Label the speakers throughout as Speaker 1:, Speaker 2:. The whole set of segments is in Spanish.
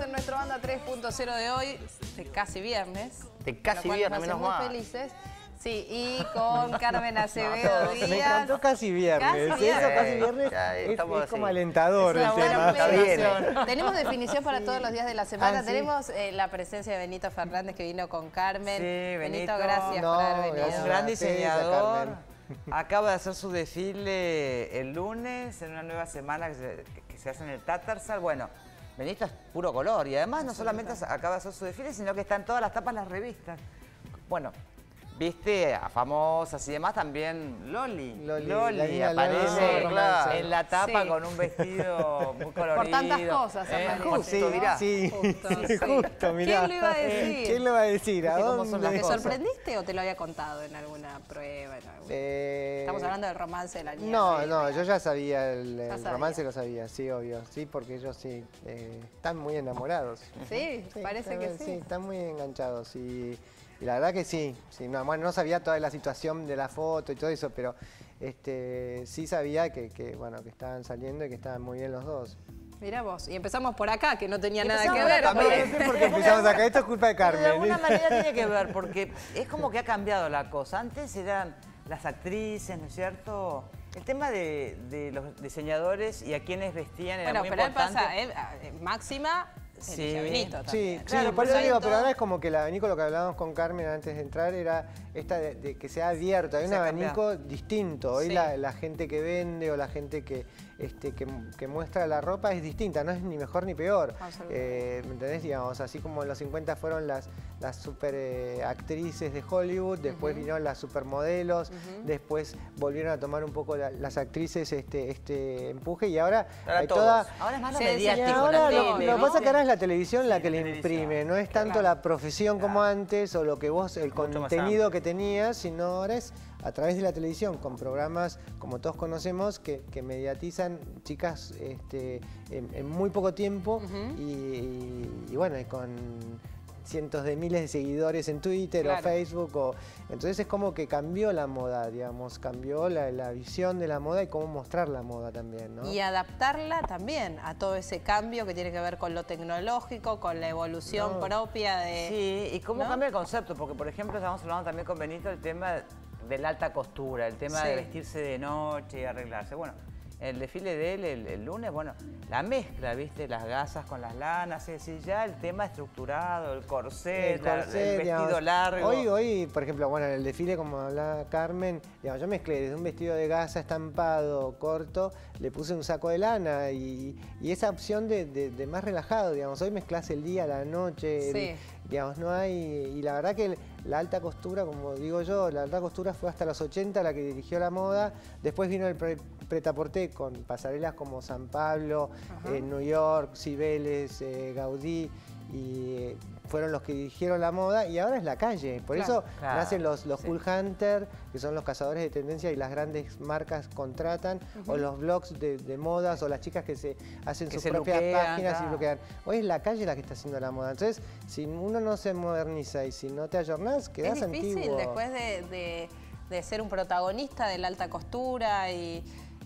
Speaker 1: en nuestro Banda 3.0 de hoy, de casi viernes.
Speaker 2: De casi viernes, menos mal.
Speaker 1: Muy felices. Sí, y con Carmen Acevedo Díaz.
Speaker 3: Me encantó casi viernes.
Speaker 1: Casi
Speaker 3: Eso, casi viernes es como alentador el tema.
Speaker 1: Tenemos definición para todos los días de la semana. Tenemos la presencia de Benito Fernández que vino con Carmen.
Speaker 4: Sí, Benito,
Speaker 1: gracias por haber venido.
Speaker 4: Es un gran diseñador. Acaba de hacer su desfile el lunes en una nueva semana que se hace en el Tattersall. Bueno, Benito es puro color y además no solamente acaba de hacer su desfile, sino que está en todas las tapas de las revistas. Bueno, viste a famosas y demás, también Loli aparece en la tapa con un vestido muy colorido.
Speaker 1: Por tantas cosas,
Speaker 3: justo, mirá. Sí, justo, mirá.
Speaker 1: ¿Quién lo iba a decir?
Speaker 3: ¿Quién lo iba a decir? ¿A dónde?
Speaker 1: ¿Te sorprendiste o te lo había contado en alguna prueba? Estamos hablando del romance de la niña.
Speaker 3: No, yo ya sabía, el romance lo sabía, sí, obvio. Sí, porque ellos sí, están muy enamorados.
Speaker 1: Sí, parece que sí.
Speaker 3: Sí, están muy enganchados y la verdad que sí, bueno, no sabía toda la situación de la foto y todo eso, pero sí sabía que estaban saliendo y que estaban muy bien los dos.
Speaker 1: Mirá vos, y empezamos por acá, que no tenía nada que ver.
Speaker 3: No sé por qué empezamos acá, esto es culpa de Carmen.
Speaker 4: De alguna manera tiene que ver, porque es como que ha cambiado la cosa. Antes eran las actrices, ¿no es cierto? El tema de los diseñadores y a quienes vestían era muy importante.
Speaker 1: Pero él pasa, Máxima...
Speaker 3: Sí,
Speaker 1: Benito
Speaker 3: sí, claro, por eso digo, pero ahora es como que el abanico, lo que hablábamos con Carmen antes de entrar, era esta de que sea abierto, hay un abanico distinto. Hoy la gente que vende o la gente que muestra la ropa es distinta, no es ni mejor ni peor. ¿Me entendés? Digamos, así como en los 50 fueron las super actrices de Hollywood, después vinieron las supermodelos, después volvieron a tomar un poco las actrices este empuje y ahora hay toda...
Speaker 4: Ahora es más lo mediático,
Speaker 3: ahora lo que pasa es que ahora es la televisión la que le imprime, no es tanto la profesión como antes o lo que vos, el contenido que tenías, sino ahora es a través de la televisión, con programas como todos conocemos que mediatizan chicas en muy poco tiempo y bueno, y con cientos de miles de seguidores en Twitter o Facebook. Entonces es como que cambió la moda, digamos, cambió la visión de la moda y cómo mostrar la moda también, ¿no?
Speaker 1: Y adaptarla también a todo ese cambio que tiene que ver con lo tecnológico, con la evolución propia de...
Speaker 4: Sí, y cómo cambia el concepto, porque por ejemplo estamos hablando también con Benito del tema de la alta costura, el tema de vestirse de noche y arreglarse. Bueno, el desfile de él el lunes, bueno, la mezcla, ¿viste? Las gasas con las lanas, es decir, ya el tema estructurado, el corset, el vestido
Speaker 3: digamos,
Speaker 4: largo.
Speaker 3: Hoy, por ejemplo, bueno, en el desfile, como hablaba Carmen, digamos, yo mezclé desde un vestido de gasa estampado, corto, le puse un saco de lana y esa opción de más relajado, digamos, hoy mezclás el día, la noche, digamos, no hay... Y la verdad que la alta costura, como digo yo, la alta costura fue hasta los 80 la que dirigió la moda, después vino el prêt-à-porter con pasarelas como San Pablo, New York, Cibeles, Gaudí, y fueron los que dirigieron la moda y ahora es la calle. Por eso nacen los cool hunter, que son los cazadores de tendencia y las grandes marcas contratan, o los blogs de modas, o las chicas que se hacen sus propias páginas y bloquean. Hoy es la calle la que está haciendo la moda. Entonces, si uno no se moderniza y si no te ayornás, quedás antiguo.
Speaker 1: Es difícil después de ser un protagonista de la alta costura y...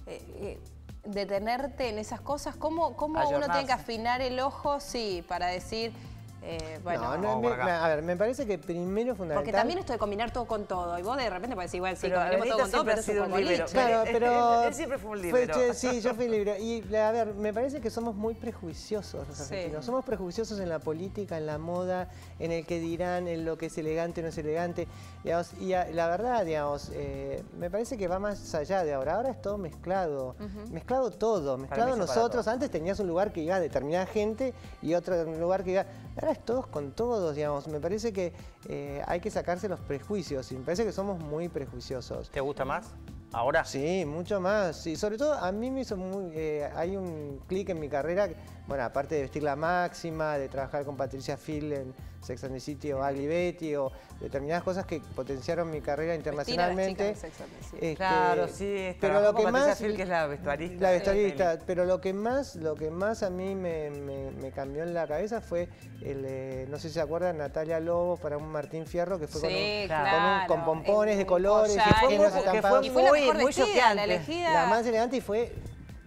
Speaker 1: detenerte en esas cosas, ¿cómo uno tiene que afinar el ojo, para decir, bueno...
Speaker 3: a ver, me parece que primero fundamental...
Speaker 1: Porque también esto de combinar todo con todo, y vos de repente podés decir, igual sí, combinemos todo con todo, pero eso es como libre.
Speaker 3: Claro, pero...
Speaker 4: Él siempre fue un libro.
Speaker 3: Sí, yo fui libre. Y a ver, me parece que somos muy prejuiciosos los argentinos. Somos prejuiciosos en la política, en la moda, en el que dirán, en lo que es elegante o no es elegante. Digamos, y la verdad, digamos, me parece que va más allá de ahora. Ahora es todo mezclado. Mezclado todo. Mezclado nosotros. Antes tenías un lugar que iba a determinada gente y otro lugar que iba... Ahora es todos con todos, digamos. Me parece que hay que sacarse los prejuicios. Y me parece que somos muy prejuiciosos.
Speaker 2: ¿Te gusta más? ¿Ahora?
Speaker 3: Sí, mucho más. Sí, sobre todo a mí me hizo muy... hay un clic en mi carrera, bueno, aparte de vestir la Máxima, de trabajar con Patricia Field en Sex and the City o Ugly Betty, o determinadas cosas que potenciaron mi carrera internacionalmente.
Speaker 4: Claro, sí.
Speaker 3: Pero lo que más...
Speaker 4: Field, que es la vestuarista.
Speaker 3: La vestuarista. Pero lo que más a mí me cambió en la cabeza fue, no sé si se acuerdan, Natalia Lobo para un Martín Fierro, que fue con pompones de colores.
Speaker 4: Que fue muy choqueante.
Speaker 1: La elegida.
Speaker 3: La más elegante y fue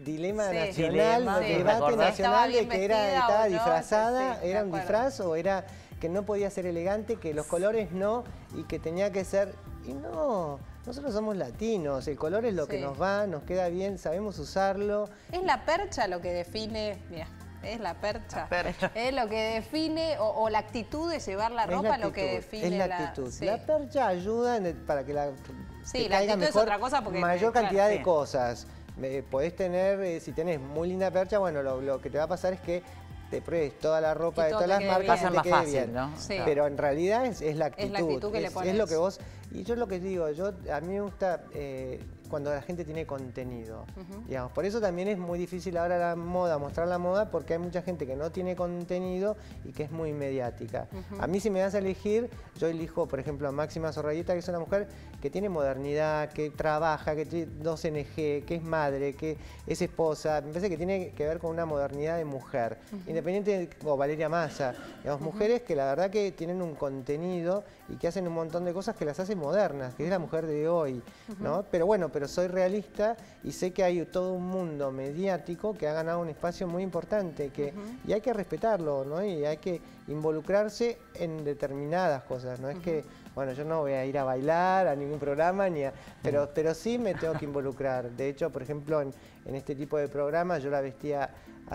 Speaker 3: dilema
Speaker 1: Sí.
Speaker 3: nacional,
Speaker 4: Dilema,
Speaker 3: el
Speaker 4: sí,
Speaker 3: debate
Speaker 4: ¿recordás?
Speaker 3: nacional de
Speaker 1: ¿Estaba
Speaker 3: que
Speaker 1: bien vestida
Speaker 3: estaba
Speaker 1: o no?
Speaker 3: disfrazada,
Speaker 1: Sí,
Speaker 3: era
Speaker 1: de
Speaker 3: un
Speaker 1: acuerdo.
Speaker 3: disfraz o era que no podía ser elegante, que los colores no y que tenía que ser... Y no, nosotros somos latinos, el color es lo que
Speaker 1: Sí.
Speaker 3: nos va, nos queda bien, sabemos usarlo.
Speaker 1: Es la percha lo que define, mira, es la percha.
Speaker 2: La percha.
Speaker 1: Es lo que define, o la actitud de llevar la
Speaker 3: Es
Speaker 1: ropa,
Speaker 3: la
Speaker 1: lo que
Speaker 3: actitud,
Speaker 1: define
Speaker 3: es la actitud.
Speaker 1: sí.
Speaker 3: La percha ayuda para que
Speaker 1: Sí,
Speaker 3: te
Speaker 1: la
Speaker 3: caiga
Speaker 1: actitud es
Speaker 3: mejor
Speaker 1: otra cosa porque,
Speaker 3: mayor
Speaker 1: claro,
Speaker 3: cantidad de
Speaker 2: sí.
Speaker 3: cosas. Podés tener, si tenés muy linda percha, bueno, lo que te va a pasar es que te pruebes toda la ropa
Speaker 1: Y
Speaker 3: de
Speaker 1: todo
Speaker 3: todas
Speaker 1: te
Speaker 3: las
Speaker 1: quede
Speaker 3: marcas
Speaker 1: bien.
Speaker 3: y te
Speaker 4: Pasa
Speaker 3: quede
Speaker 4: más fácil,
Speaker 3: bien.
Speaker 4: ¿no?
Speaker 1: Sí.
Speaker 3: Pero en realidad es la actitud.
Speaker 1: Es la actitud que le
Speaker 3: es
Speaker 1: pones.
Speaker 3: lo que vos... Y yo lo que digo, a mí me gusta cuando la gente tiene contenido. Digamos, por eso también es muy difícil ahora la moda, mostrar la moda, porque hay mucha gente que no tiene contenido y que es muy mediática. A mí si me das a elegir, yo elijo, por ejemplo, a Máxima Zorrayeta, que es una mujer que tiene modernidad, que trabaja, que tiene 2 NG, que es madre, que es esposa. Me parece que tiene que ver con una modernidad de mujer. Independiente, o Valeria Massa, digamos, mujeres que la verdad que tienen un contenido y que hacen un montón de cosas que las hacen modernas, que es la mujer de hoy, ¿no? Pero bueno, pero soy realista y sé que hay todo un mundo mediático que ha ganado un espacio muy importante y hay que respetarlo, ¿no? Y hay que involucrarse en determinadas cosas, no es que, bueno, yo no voy a ir a bailar a ningún programa, pero sí me tengo que involucrar. De hecho, por ejemplo, en este tipo de programas yo la vestía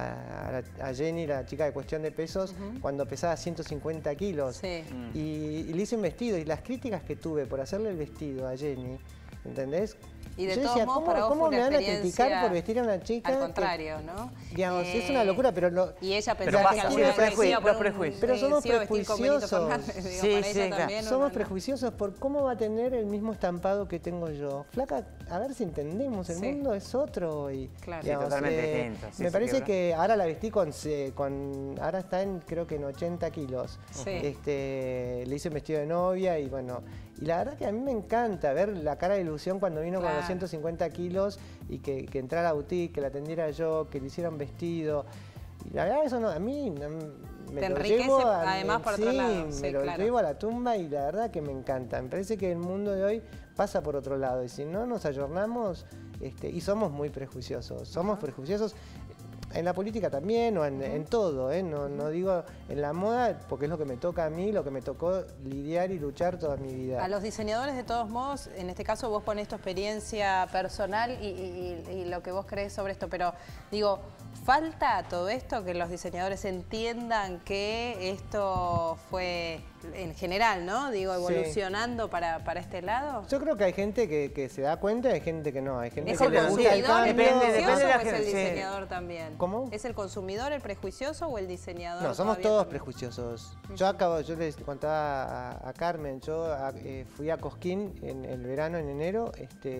Speaker 3: a Jenny, la chica de Cuestión de Pesos, cuando pesaba 150 kilos.
Speaker 1: Sí.
Speaker 3: Y le hice un vestido. Y las críticas que tuve por hacerle el vestido a Jenny, ¿entendés?
Speaker 1: Y de
Speaker 3: Yo
Speaker 1: todos
Speaker 3: decía,
Speaker 1: modos, para vos
Speaker 3: ¿cómo
Speaker 1: fue
Speaker 3: me
Speaker 1: una
Speaker 3: van a criticar
Speaker 1: experiencia
Speaker 3: por vestir a una chica?
Speaker 1: Al contrario, ¿no?
Speaker 3: Digamos, es una locura, pero no...
Speaker 1: Y ella
Speaker 2: Pero
Speaker 1: pensaba
Speaker 2: pasa,
Speaker 1: que
Speaker 2: sí,
Speaker 1: alguna
Speaker 2: los
Speaker 1: vez iba a poner
Speaker 2: prejuicios.
Speaker 3: Pero somos
Speaker 1: se iba a vestir con Benito
Speaker 3: prejuiciosos.
Speaker 1: Fernández, digo,
Speaker 4: Sí,
Speaker 1: para
Speaker 4: sí,
Speaker 1: ella
Speaker 4: claro.
Speaker 1: también,
Speaker 3: Somos prejuiciosos por cómo va a tener el mismo estampado que tengo yo. Flaca, a ver si entendemos, el
Speaker 1: Sí.
Speaker 3: mundo es otro. Y,
Speaker 1: Claro.
Speaker 4: Sí, totalmente distinto. Sí,
Speaker 3: me
Speaker 4: sí,
Speaker 3: parece
Speaker 4: qué
Speaker 3: que ahora la vestí ahora está creo que en 80 kilos.
Speaker 1: Sí.
Speaker 3: Le hice un vestido de novia y bueno, y la verdad que a mí me encanta ver la cara de ilusión cuando vino con
Speaker 1: Claro.
Speaker 3: los 150 kilos y que entrara a la boutique, que la atendiera yo, que le hiciera un vestido. Y la verdad eso no, a mí me
Speaker 1: Te
Speaker 3: lo
Speaker 1: enriquece,
Speaker 3: llevo
Speaker 1: además, por otro lado.
Speaker 3: me
Speaker 1: Sí,
Speaker 3: lo
Speaker 1: claro.
Speaker 3: llevo a la tumba y la verdad que me encanta. Me parece que el mundo de hoy pasa por otro lado y si no nos ayornamos, y somos muy prejuiciosos, somos prejuiciosos en la política también o en todo, no digo en la moda porque es lo que me toca a mí, lo que me tocó lidiar y luchar toda mi vida.
Speaker 1: A los diseñadores, de todos modos, en este caso vos ponés tu experiencia personal y lo que vos crees sobre esto, pero digo, ¿falta todo esto que los diseñadores entiendan que esto fue, en general, ¿no? Digo, evolucionando para este lado.
Speaker 3: Yo creo que hay gente que se da cuenta y hay gente que no. Hay gente
Speaker 1: ¿Es
Speaker 3: que
Speaker 1: el
Speaker 3: le gusta el
Speaker 1: consumidor
Speaker 3: cambio.
Speaker 1: el
Speaker 4: Depende de
Speaker 1: prejuicioso
Speaker 4: la
Speaker 1: o es el
Speaker 4: gente, sí.
Speaker 1: diseñador también?
Speaker 3: ¿Cómo?
Speaker 1: ¿Es el consumidor el prejuicioso o el diseñador?
Speaker 3: No, somos
Speaker 1: todavía
Speaker 3: todos
Speaker 1: también?
Speaker 3: prejuiciosos. Yo les contaba a Carmen, yo fui a Cosquín en el verano, en enero,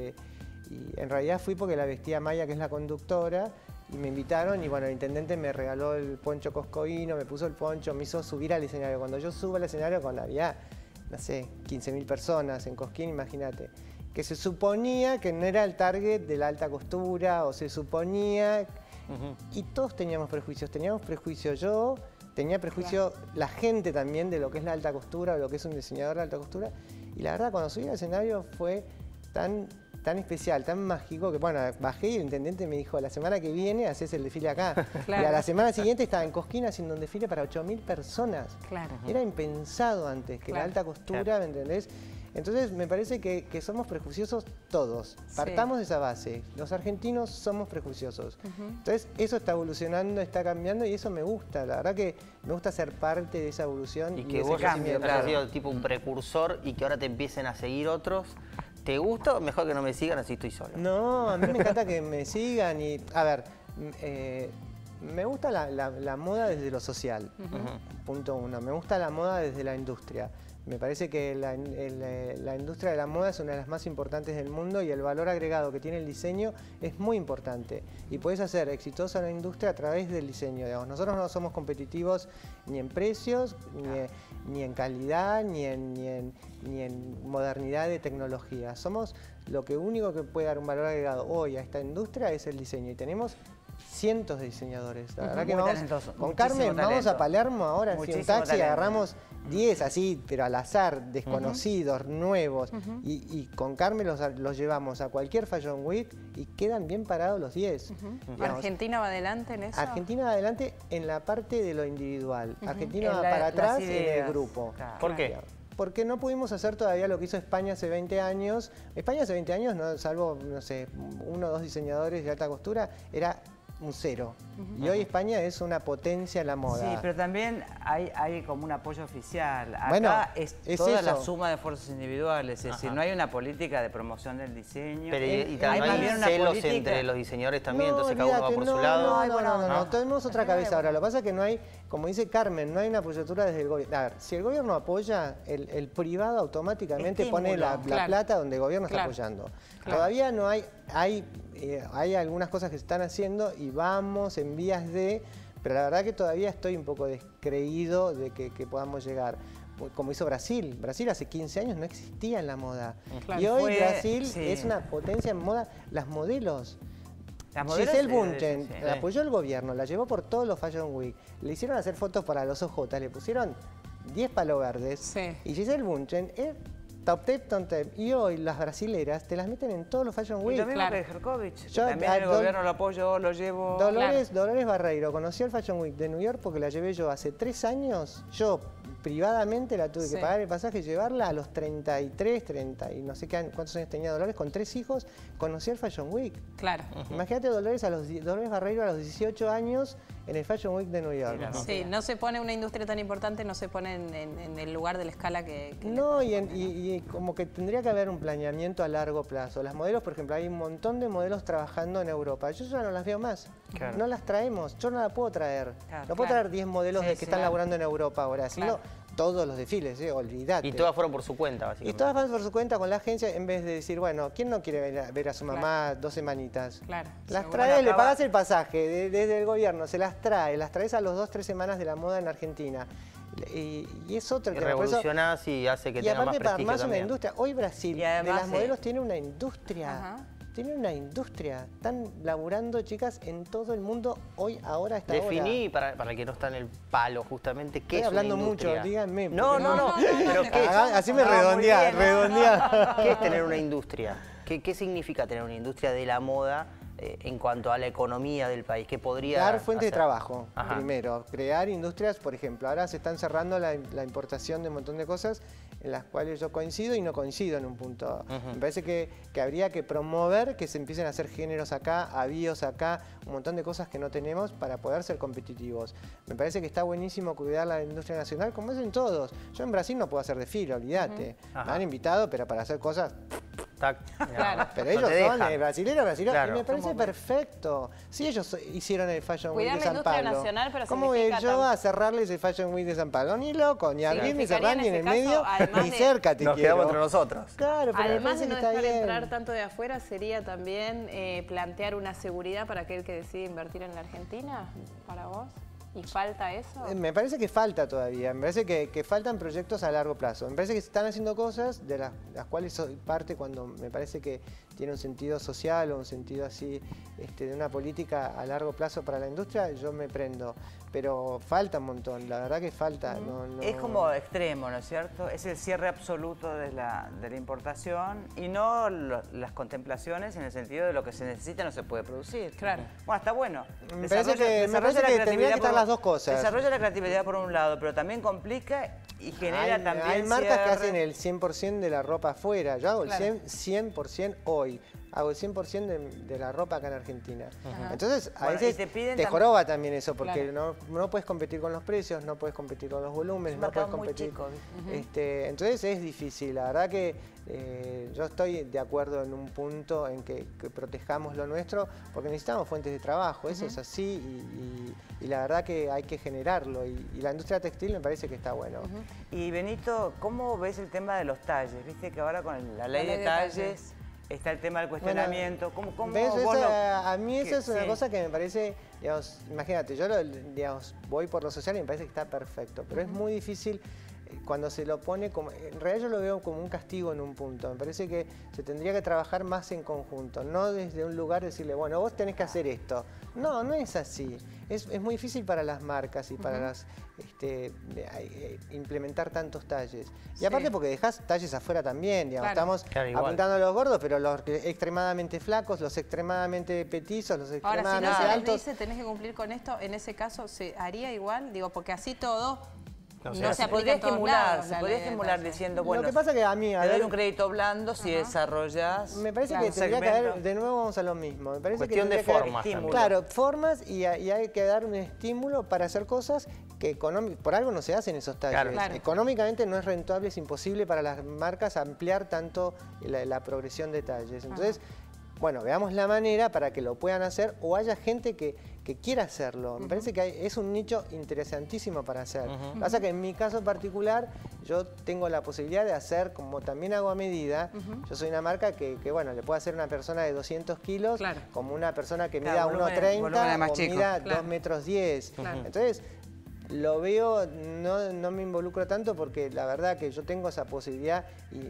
Speaker 3: y en realidad fui porque la vestía Maya, que es la conductora, y me invitaron y bueno, el intendente me regaló el poncho coscoíno, me puso el poncho, me hizo subir al escenario. Cuando yo subo al escenario cuando había, no sé, 15.000 personas en Cosquín, imagínate, que se suponía que no era el target de la alta costura o se suponía... Y todos teníamos prejuicios yo, tenía prejuicio la gente también de lo que es la alta costura o lo que es un diseñador de alta costura. Y la verdad, cuando subí al escenario fue tan especial, tan mágico, que bueno, bajé y el intendente me dijo, la semana que viene haces el desfile acá.
Speaker 1: Claro.
Speaker 3: Y a la semana siguiente estaba en Cosquín haciendo un desfile para 8.000 personas.
Speaker 1: Claro.
Speaker 3: Era impensado antes que la
Speaker 1: Claro.
Speaker 3: alta costura, ¿me entendés? Entonces me parece que somos prejuiciosos todos. Partamos de esa base. Los argentinos somos prejuiciosos. Entonces eso está evolucionando, está cambiando y eso me gusta. La verdad que me gusta ser parte de esa evolución
Speaker 2: Y
Speaker 3: y
Speaker 2: que
Speaker 3: de ese
Speaker 2: vos
Speaker 3: crecimiento.
Speaker 2: hayas sido tipo un precursor y que ahora te empiecen a seguir otros. ¿Te gusta o mejor que no me sigan así estoy solo?
Speaker 3: No, a mí me encanta que me sigan y, a ver, me gusta la moda desde lo social, punto uno. Me gusta la moda desde la industria. Me parece que la industria de la moda es una de las más importantes del mundo y el valor agregado que tiene el diseño es muy importante. Y puedes hacer exitosa la industria a través del diseño. Digamos. Nosotros no somos competitivos ni en precios, ni en calidad, ni en modernidad de tecnología. Lo único que puede dar un valor agregado hoy a esta industria es el diseño. Y tenemos cientos de diseñadores. La verdad
Speaker 4: Muy
Speaker 3: que vamos,
Speaker 4: talentoso,
Speaker 3: con
Speaker 4: muchísimo
Speaker 3: Carmen vamos
Speaker 4: talento.
Speaker 3: a Palermo ahora, así un
Speaker 4: Muchísimo
Speaker 3: taxi,
Speaker 4: talento.
Speaker 3: agarramos 10 así, pero al azar, desconocidos, nuevos. Y con Carmen los llevamos a cualquier Fashion Week y quedan bien parados los 10. Digamos,
Speaker 1: ¿Argentina va adelante en eso?
Speaker 3: Argentina va adelante en la parte de lo individual. Argentina
Speaker 4: En
Speaker 3: va
Speaker 4: la-
Speaker 3: para
Speaker 4: las
Speaker 3: atrás en
Speaker 4: ideas.
Speaker 3: el grupo.
Speaker 4: Claro.
Speaker 2: ¿Por qué?
Speaker 3: Porque no pudimos hacer todavía lo que hizo España hace 20 años. España hace 20 años, no, salvo, no sé, 1 o 2 diseñadores de alta costura, era un cero. Y hoy España es una potencia en la moda.
Speaker 4: Sí, pero también hay como un apoyo oficial. Acá
Speaker 3: Bueno,
Speaker 4: es
Speaker 3: es
Speaker 4: toda la
Speaker 3: eso.
Speaker 4: suma de esfuerzos individuales, es decir, no hay una política de promoción del diseño.
Speaker 2: Pero y
Speaker 4: hay
Speaker 2: también
Speaker 4: más bien
Speaker 2: hay
Speaker 4: una
Speaker 2: celos
Speaker 4: política.
Speaker 2: entre los diseñadores también,
Speaker 3: No,
Speaker 2: entonces cada uno va
Speaker 3: olvídate,
Speaker 2: por
Speaker 3: no,
Speaker 2: su lado.
Speaker 3: No, tenemos otra cabeza ahora. Lo que pasa es que no hay, como dice Carmen, no hay una apoyatura desde el gobierno. A ver, si el gobierno apoya, el privado automáticamente pone la
Speaker 4: Estímulo.
Speaker 3: plata donde el gobierno está
Speaker 1: Claro.
Speaker 3: apoyando.
Speaker 1: Claro.
Speaker 3: Todavía no hay algunas cosas que se están haciendo y vamos en vías de, pero la verdad que todavía estoy un poco descreído de que podamos llegar. Como hizo Brasil. Brasil hace 15 años no existía en la moda.
Speaker 1: Claro.
Speaker 3: Y hoy
Speaker 4: Fue-
Speaker 3: Brasil
Speaker 4: sí.
Speaker 3: es una potencia en moda. Las modelos.
Speaker 4: Las modelos,
Speaker 3: Giselle Bündchen
Speaker 4: sí.
Speaker 3: la apoyó el gobierno, la llevó por todos los Fashion Week, le hicieron hacer fotos para los OJ, le pusieron 10 palos verdes.
Speaker 1: Sí.
Speaker 3: Y Giselle Bündchen es top tip. Y hoy las brasileras te las meten en todos los Fashion
Speaker 4: Y
Speaker 3: Week.
Speaker 4: lo mismo
Speaker 1: Claro.
Speaker 4: que Jerkovich.
Speaker 3: Yo
Speaker 4: También
Speaker 3: a
Speaker 4: el gobierno lo apoyó, lo llevó.
Speaker 3: Dolores Barreiro conoció el Fashion Week de New York porque la llevé yo hace 3 años. Yo privadamente la tuve
Speaker 1: Sí.
Speaker 3: que pagar el pasaje y llevarla a los 33, 30 y no sé cuántos años tenía Dolores, con 3 hijos, conoció el Fashion Week.
Speaker 1: Claro.
Speaker 3: Imagínate Dolores Barreiro a los 18 años en el Fashion Week de New York.
Speaker 1: Sí, no se pone una industria tan importante, no se pone en el lugar de la escala que
Speaker 3: No, y como que tendría que haber un planeamiento a largo plazo. Las modelos, por ejemplo, hay un montón de modelos trabajando en Europa. Yo ya no las veo más.
Speaker 2: Claro.
Speaker 3: No las traemos. Yo no la puedo traer.
Speaker 4: Claro,
Speaker 3: No puedo
Speaker 1: claro.
Speaker 3: traer 10 modelos
Speaker 4: Sí,
Speaker 3: que
Speaker 4: sí,
Speaker 3: están
Speaker 4: claro.
Speaker 3: laburando en Europa ahora. Si
Speaker 1: Claro.
Speaker 3: no, todos los desfiles, olvídate.
Speaker 2: Y todas fueron por su cuenta,
Speaker 3: Y
Speaker 2: básicamente.
Speaker 3: todas van por su cuenta con la agencia en vez de decir, bueno, ¿quién no quiere ver a su mamá 2 semanitas?
Speaker 1: Claro.
Speaker 3: Las
Speaker 1: Seguro.
Speaker 3: traes, le
Speaker 4: acaba-
Speaker 3: pagas el pasaje desde el gobierno, se las traes a los 2-3 semanas de la moda en Argentina. Y es otro
Speaker 2: Y
Speaker 3: tema. Por eso-
Speaker 2: revolucionás y hace que
Speaker 3: y
Speaker 2: tenga más
Speaker 3: aparte para
Speaker 2: prestigio
Speaker 3: armarse una
Speaker 2: también.
Speaker 3: industria. Hoy Brasil,
Speaker 4: Y además,
Speaker 3: de las modelos, tiene una industria.
Speaker 1: Ajá.
Speaker 3: Tiene una industria. Están laburando chicas en todo el mundo hoy, ahora, hasta ahora.
Speaker 2: Definí, para el que no está en el palo, justamente, qué
Speaker 3: Estoy
Speaker 2: es
Speaker 3: hablando
Speaker 2: una
Speaker 3: mucho,
Speaker 2: industria.
Speaker 3: díganme.
Speaker 2: No,
Speaker 3: porque
Speaker 2: no, no, pero ¿qué es?
Speaker 3: Así me
Speaker 4: No, muy
Speaker 3: redondea,
Speaker 4: bien.
Speaker 3: redondea.
Speaker 2: ¿Qué es tener una industria? ¿Qué significa tener una industria de la moda en cuanto a la economía del país? ¿Qué podría
Speaker 3: Dar fuentes de
Speaker 2: hacer?
Speaker 3: trabajo,
Speaker 2: Ajá.
Speaker 3: primero. Crear industrias, por ejemplo. Ahora se están cerrando la importación de un montón de cosas en las cuales yo coincido y no coincido en un punto.
Speaker 2: Ujú.
Speaker 3: Me parece que habría que promover que se empiecen a hacer géneros acá, avíos acá, un montón de cosas que no tenemos para poder ser competitivos. Me parece que está buenísimo cuidar la industria nacional, como es en todos. Yo en Brasil no puedo hacer desfile, olvídate.
Speaker 2: Ajá.
Speaker 3: Me han invitado, pero para hacer cosas...
Speaker 2: Tac,
Speaker 1: Claro.
Speaker 3: Pero
Speaker 2: no
Speaker 3: ellos
Speaker 2: te
Speaker 3: son
Speaker 2: dejan.
Speaker 3: brasileños,
Speaker 2: Claro.
Speaker 3: y me parece perfecto. Si ellos hicieron el Fashion Week
Speaker 1: Cuidar
Speaker 3: de
Speaker 1: la
Speaker 3: San
Speaker 1: industria
Speaker 3: Pablo,
Speaker 1: nacional, pero
Speaker 3: ¿cómo voy
Speaker 1: significa
Speaker 3: yo
Speaker 1: tam-
Speaker 3: a cerrarles el Fashion Week de San Pablo? Ni loco, ni abrir, ni
Speaker 1: Significaría
Speaker 3: cerrar,
Speaker 1: en
Speaker 3: ni en
Speaker 1: ese
Speaker 3: el
Speaker 1: caso,
Speaker 3: medio,
Speaker 1: además
Speaker 3: ni
Speaker 1: de-
Speaker 3: cerca te
Speaker 2: Nos
Speaker 3: quiero.
Speaker 2: quedamos entre nosotros.
Speaker 3: Claro, pero
Speaker 1: Además
Speaker 3: me
Speaker 1: de no
Speaker 3: parece que
Speaker 1: dejar
Speaker 3: está bien.
Speaker 1: entrar tanto de afuera, sería también plantear una seguridad para aquel que decide invertir en la Argentina, para vos. ¿Y falta eso?
Speaker 3: Me parece que falta todavía, me parece que faltan proyectos a largo plazo. Me parece que se están haciendo cosas de las cuales soy parte cuando me parece que tiene un sentido social o un sentido así de una política a largo plazo para la industria, yo me prendo. Pero falta un montón, la verdad que falta. No.
Speaker 4: Es como extremo, ¿no es cierto? Es el cierre absoluto de la importación y no las contemplaciones en el sentido de lo que se necesita no se puede producir.
Speaker 1: Claro.
Speaker 4: Bueno, está bueno.
Speaker 3: Me parece que tendrían que estar las dos cosas.
Speaker 4: Desarrolla la creatividad por un lado, pero también complica y genera también
Speaker 3: hay marcas que
Speaker 4: cierre.
Speaker 3: hacen el 100% de la ropa afuera. Yo hago
Speaker 1: Claro.
Speaker 3: el 100% hoy. Hago el 100% de la ropa acá en Argentina. Entonces, a
Speaker 4: Bueno, y
Speaker 3: veces
Speaker 4: te piden
Speaker 3: te
Speaker 4: tam-
Speaker 3: joroba también eso, porque
Speaker 1: Claro.
Speaker 3: no puedes competir con los precios, no puedes competir con los volúmenes,
Speaker 4: Es un
Speaker 3: no puedes
Speaker 4: mercado muy
Speaker 3: competir.
Speaker 4: chico,
Speaker 3: Entonces es difícil. La verdad que yo estoy de acuerdo en un punto en que protejamos lo nuestro, porque necesitamos fuentes de trabajo. Eso es así y la verdad que hay que generarlo. Y la industria textil me parece que está bueno.
Speaker 4: Y Benito, ¿cómo ves el tema de los talles? Viste que ahora con la ley de talles está el tema del cuestionamiento. ¿Cómo
Speaker 3: ¿Ves?
Speaker 4: vos
Speaker 3: A mí eso
Speaker 4: que-
Speaker 3: es una
Speaker 4: sí.
Speaker 3: cosa que me parece, digamos, imagínate, yo digamos, voy por lo social y me parece que está perfecto, pero es muy difícil cuando se lo pone como... En realidad yo lo veo como un castigo en un punto. Me parece que se tendría que trabajar más en conjunto, no desde un lugar decirle, bueno, vos tenés que hacer esto. No, no es así. Es muy difícil para las marcas y para las implementar tantos talles. Y aparte porque dejás talles afuera también, digamos. Estamos apuntando a los gordos, pero los extremadamente flacos, los extremadamente petizos, los extremadamente altos.
Speaker 1: Ahora, si no se dice tenés que cumplir con esto, en ese caso, ¿se haría igual? Digo, porque así todo... No se podría estimular,
Speaker 4: se podría estimular diciendo, bueno,
Speaker 3: lo que pasa que a mí,
Speaker 4: te doy un crédito blando si desarrollas.
Speaker 3: Me parece que tendría que haber, de nuevo vamos a lo mismo, me parece
Speaker 2: cuestión
Speaker 3: que
Speaker 2: de formas.
Speaker 3: Claro, formas y hay que dar un estímulo para hacer cosas que por algo no se hacen esos talleres.
Speaker 1: Claro.
Speaker 3: Económicamente no es rentable, es imposible para las marcas ampliar tanto la progresión de talles. Entonces, bueno, veamos la manera para que lo puedan hacer o haya gente que quiera hacerlo. Me parece que es un nicho interesantísimo para hacer. Lo que pasa es que en mi caso particular yo tengo la posibilidad de hacer, como también hago a medida, yo soy una marca que bueno, le puedo hacer una persona de 200 kilos como una persona que mida 1,30 o mida 2,10 metros. Entonces, lo veo, no me involucro tanto porque la verdad que yo tengo esa posibilidad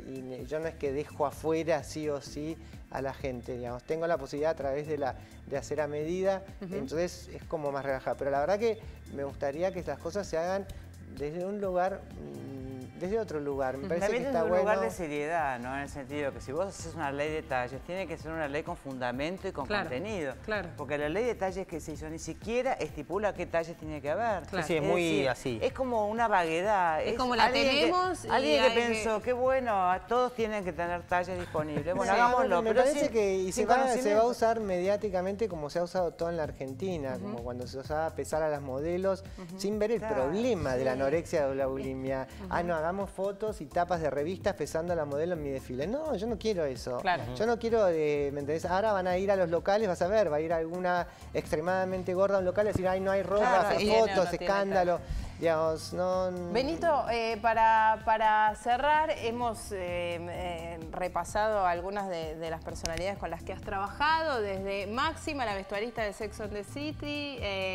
Speaker 3: y yo no es que dejo afuera sí o sí a la gente, digamos. Tengo la posibilidad a través de hacer a medida, entonces es como más relajado. Pero la verdad que me gustaría que las cosas se hagan desde un lugar, desde otro lugar. Me parece que está
Speaker 4: desde un
Speaker 3: bueno.
Speaker 4: lugar de seriedad, ¿no? En el sentido que si vos haces una ley de talles, tiene que ser una ley con fundamento y con contenido. Porque la ley de talles que se hizo ni siquiera estipula qué talles tiene que haber.
Speaker 2: Sí, es muy decir, así.
Speaker 4: Es como una vaguedad.
Speaker 1: Es como la tenemos.
Speaker 4: Alguien que pensó, qué bueno, todos tienen que tener talles disponibles. Bueno, hagámoslo.
Speaker 3: Me parece que se va a usar mediáticamente como se ha usado todo en la Argentina, como cuando se usaba pesar a las modelos, sin ver el problema de la anorexia o la bulimia. No, hagamos fotos y tapas de revistas pesando a la modelo en mi desfile. No, yo no quiero eso. Yo no quiero, ¿me entendés? Ahora van a ir a los locales, vas a ver, va a ir alguna extremadamente gorda a un local y decir, ay, no hay ropa, fotos, escándalo. Digamos, no...
Speaker 1: Benito, para cerrar, hemos repasado algunas de las personalidades con las que has trabajado, desde Máxima, la vestuarista de Sex and the City,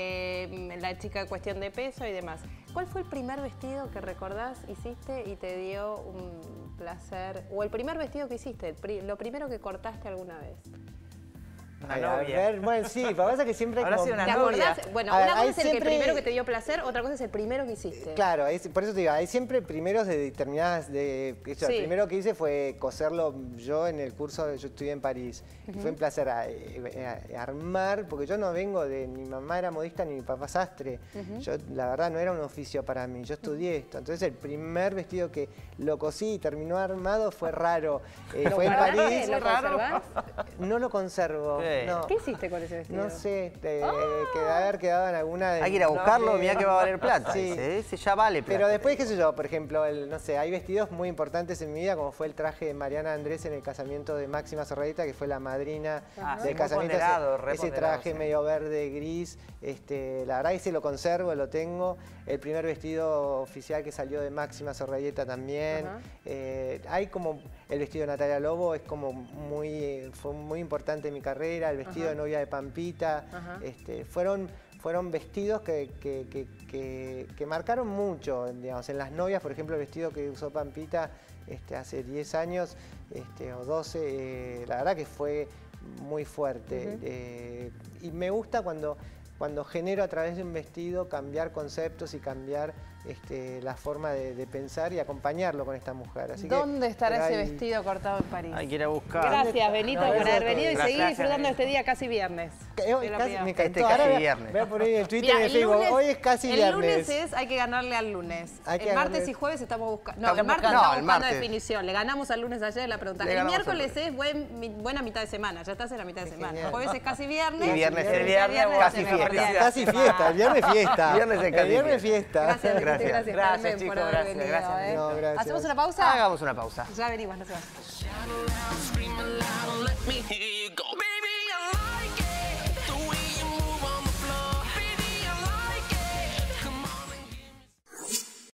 Speaker 1: la chica de Cuestión de Peso y demás. ¿Cuál fue el primer vestido que recordás hiciste y te dio un placer? O el primer vestido que hiciste, lo primero que cortaste alguna vez.
Speaker 4: Una novia.
Speaker 3: A ver, bueno, sí, lo que pasa es que siempre hay como...
Speaker 1: ¿Te acordás? Bueno, una cosa es el primero que te dio placer, otra cosa es el primero que hiciste.
Speaker 3: Claro, por eso te digo, hay siempre primeros de determinadas... El primero que hice fue coserlo yo en el curso, yo estudié en París. Fue un placer armar, porque yo no vengo de... Mi mamá era modista ni mi papá sastre. Yo, la verdad, no era un oficio para mí, yo estudié esto. Entonces el primer vestido que lo cosí y terminó armado fue raro. Fue en París.
Speaker 1: ¿Lo conservás?
Speaker 3: No lo conservo. No.
Speaker 1: ¿Qué hiciste con ese vestido?
Speaker 3: No sé, que haber quedado en alguna...
Speaker 2: Hay que ir a buscarlo, mirá que va a valer plata.
Speaker 3: Sí.
Speaker 2: Ese ya vale plata.
Speaker 3: Pero después, qué sé yo, por ejemplo, no sé, hay vestidos muy importantes en mi vida, como fue el traje de Mariana Andrés en el casamiento de Máxima Zorrilleta, que fue la madrina del casamiento. Ese traje medio verde, gris, la verdad que se lo conservo, lo tengo. El primer vestido oficial que salió de Máxima Zorrilleta también. Hay como... El vestido de Natalia Lobo es como fue muy importante en mi carrera, el vestido de novia de Pampita, fueron vestidos que marcaron mucho, digamos, en las novias, por ejemplo, el vestido que usó Pampita hace 10 años o 12, la verdad que fue muy fuerte. Y me gusta cuando genero a través de un vestido cambiar conceptos y cambiar la forma de pensar y acompañarlo con esta mujer. Así
Speaker 1: ¿Dónde estará ese vestido cortado en París?
Speaker 2: Hay que ir a buscar.
Speaker 1: Gracias, Benito, por haber venido y seguir disfrutando de este día casi viernes.
Speaker 3: Me encantó. Ahora
Speaker 2: viernes.
Speaker 3: Voy a poner en el Twitter y en Facebook. Hoy es casi viernes.
Speaker 1: El lunes hay que ganarle al lunes. El martes y jueves estamos buscando...
Speaker 2: No,
Speaker 1: el martes estamos buscando
Speaker 2: martes.
Speaker 1: definición. Le ganamos al lunes ayer la pregunta. El miércoles es buena mitad de semana. Ya estás en la mitad de semana. El jueves es casi viernes.
Speaker 2: Y viernes
Speaker 1: el viernes
Speaker 2: casi fiesta.
Speaker 3: Casi fiesta. El viernes fiesta.
Speaker 2: El
Speaker 3: viernes fiesta.
Speaker 1: Gracias,
Speaker 4: Gracias,
Speaker 1: chicos,
Speaker 4: por haber venido.
Speaker 1: Gracias.
Speaker 3: No, gracias.
Speaker 1: ¿Hacemos una pausa?
Speaker 2: Hagamos una pausa.
Speaker 1: Ya venimos, no se vayan.